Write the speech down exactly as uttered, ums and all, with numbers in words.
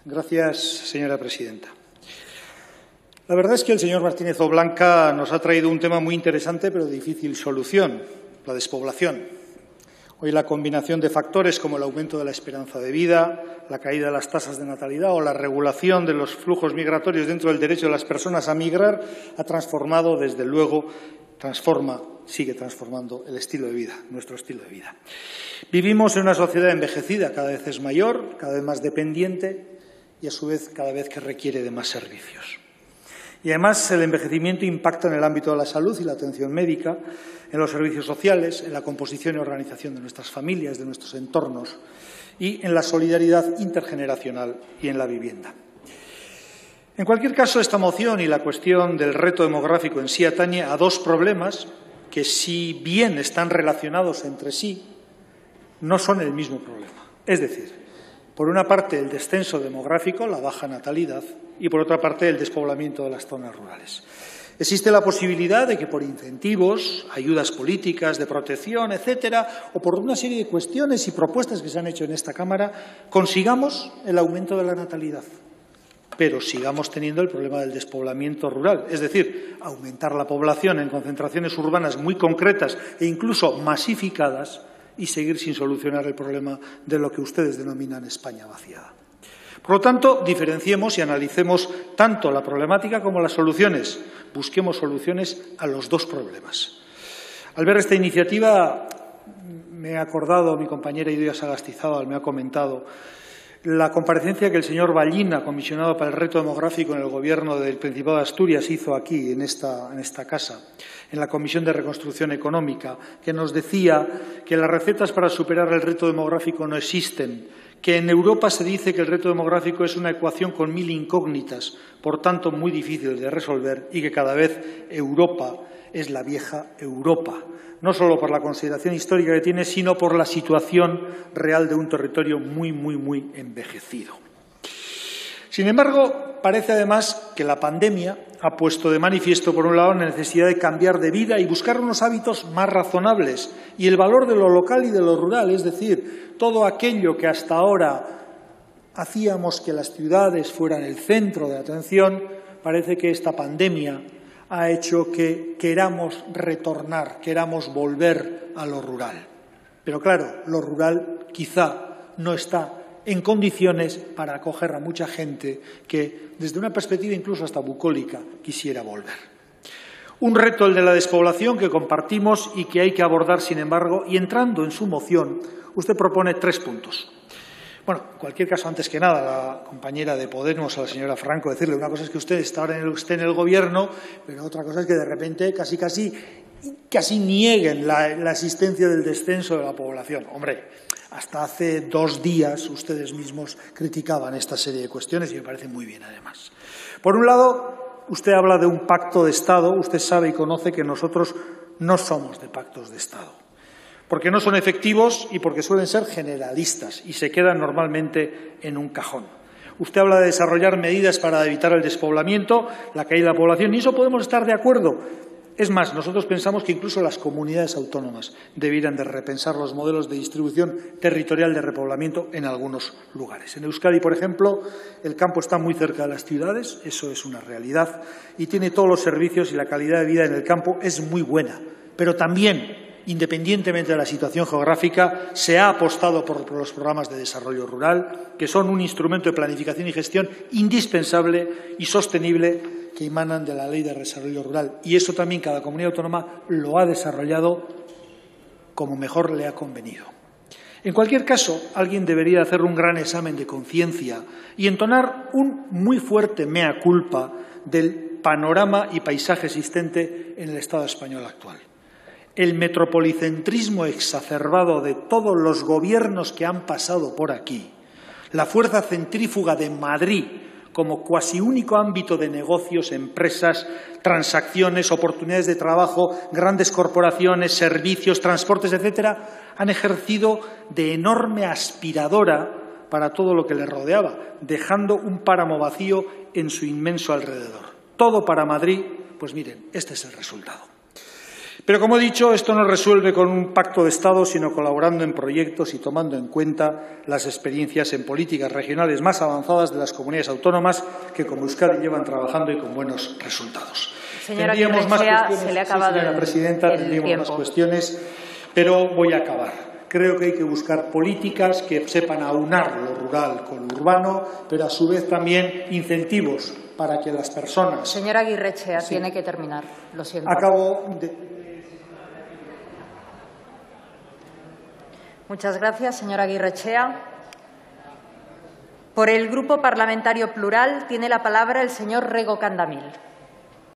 Gracias, señora presidenta. La verdad es que el señor Martínez Oblanca nos ha traído un tema muy interesante, pero de difícil solución, la despoblación. Hoy la combinación de factores como el aumento de la esperanza de vida, la caída de las tasas de natalidad o la regulación de los flujos migratorios dentro del derecho de las personas a migrar ha transformado, desde luego, transforma, sigue transformando el estilo de vida, nuestro estilo de vida. Vivimos en una sociedad envejecida, cada vez es mayor, cada vez más dependiente y, a su vez, cada vez que requiere de más servicios. Y, además, el envejecimiento impacta en el ámbito de la salud y la atención médica, en los servicios sociales, en la composición y organización de nuestras familias, de nuestros entornos y en la solidaridad intergeneracional y en la vivienda. En cualquier caso, esta moción y la cuestión del reto demográfico en sí atañe a dos problemas que, si bien están relacionados entre sí, no son el mismo problema. Es decir, por una parte, el descenso demográfico, la baja natalidad, y por otra parte, el despoblamiento de las zonas rurales. Existe la posibilidad de que por incentivos, ayudas políticas, de protección, etcétera, o por una serie de cuestiones y propuestas que se han hecho en esta Cámara, consigamos el aumento de la natalidad, pero sigamos teniendo el problema del despoblamiento rural, es decir, aumentar la población en concentraciones urbanas muy concretas e incluso masificadas y seguir sin solucionar el problema de lo que ustedes denominan España vaciada. Por lo tanto, diferenciemos y analicemos tanto la problemática como las soluciones. Busquemos soluciones a los dos problemas. Al ver esta iniciativa, me he acordado, mi compañera Idoia Sagastizábal me ha comentado, la comparecencia que el señor Ballina, comisionado para el reto demográfico en el Gobierno del Principado de Asturias, hizo aquí, en esta, en esta casa, en la Comisión de Reconstrucción Económica, que nos decía que las recetas para superar el reto demográfico no existen, que en Europa se dice que el reto demográfico es una ecuación con mil incógnitas, por tanto muy difícil de resolver, y que cada vez Europa es la vieja Europa, no solo por la consideración histórica que tiene, sino por la situación real de un territorio muy, muy, muy envejecido. Sin embargo, parece además que la pandemia ha puesto de manifiesto, por un lado, la necesidad de cambiar de vida y buscar unos hábitos más razonables y el valor de lo local y de lo rural, es decir, todo aquello que hasta ahora hacíamos que las ciudades fueran el centro de atención, parece que esta pandemia ha hecho que queramos retornar, queramos volver a lo rural. Pero claro, lo rural quizá no está en condiciones para acoger a mucha gente que, desde una perspectiva incluso hasta bucólica, quisiera volver. Un reto, el de la despoblación, que compartimos y que hay que abordar, sin embargo, y entrando en su moción, usted propone tres puntos. Bueno, en cualquier caso, antes que nada, la compañera de Podemos, a la señora Franco, decirle una cosa es que usted está ahora en el, esté en el Gobierno, pero otra cosa es que de repente casi casi, casi nieguen la, la existencia del descenso de la población. Hombre, hasta hace dos días ustedes mismos criticaban esta serie de cuestiones y me parece muy bien, además. Por un lado, usted habla de un pacto de Estado. Usted sabe y conoce que nosotros no somos de pactos de Estado, porque no son efectivos y porque suelen ser generalistas y se quedan normalmente en un cajón. Usted habla de desarrollar medidas para evitar el despoblamiento, la caída de la población, y eso podemos estar de acuerdo. Es más, nosotros pensamos que incluso las comunidades autónomas debieran de repensar los modelos de distribución territorial de repoblamiento en algunos lugares. En Euskadi, por ejemplo, el campo está muy cerca de las ciudades, eso es una realidad, y tiene todos los servicios y la calidad de vida en el campo es muy buena, pero también, independientemente de la situación geográfica, se ha apostado por los programas de desarrollo rural, que son un instrumento de planificación y gestión indispensable y sostenible que emanan de la Ley de Desarrollo Rural. Y eso también cada comunidad autónoma lo ha desarrollado como mejor le ha convenido. En cualquier caso, alguien debería hacer un gran examen de conciencia y entonar un muy fuerte mea culpa del panorama y paisaje existente en el Estado español actual. El metropolicentrismo exacerbado de todos los gobiernos que han pasado por aquí, la fuerza centrífuga de Madrid como cuasi único ámbito de negocios, empresas, transacciones, oportunidades de trabajo, grandes corporaciones, servicios, transportes, etcétera, han ejercido de enorme aspiradora para todo lo que les rodeaba, dejando un páramo vacío en su inmenso alrededor. Todo para Madrid, pues miren, este es el resultado. Pero, como he dicho, esto no resuelve con un pacto de Estado, sino colaborando en proyectos y tomando en cuenta las experiencias en políticas regionales más avanzadas de las comunidades autónomas que, como Euskadi, llevan trabajando y con buenos resultados. Señora Tendríamos más cuestiones, se le ha acabado sí, señora el, presidenta, el tendríamos tiempo. más cuestiones, pero voy a acabar. Creo que hay que buscar políticas que sepan aunar lo rural con lo urbano, pero a su vez también incentivos para que las personas. Señora Aguirrechea, sí. tiene que terminar. Lo siento. Acabo de. Muchas gracias, señora Aguirrechea. Por el Grupo Parlamentario Plural tiene la palabra el señor Rego Candamil.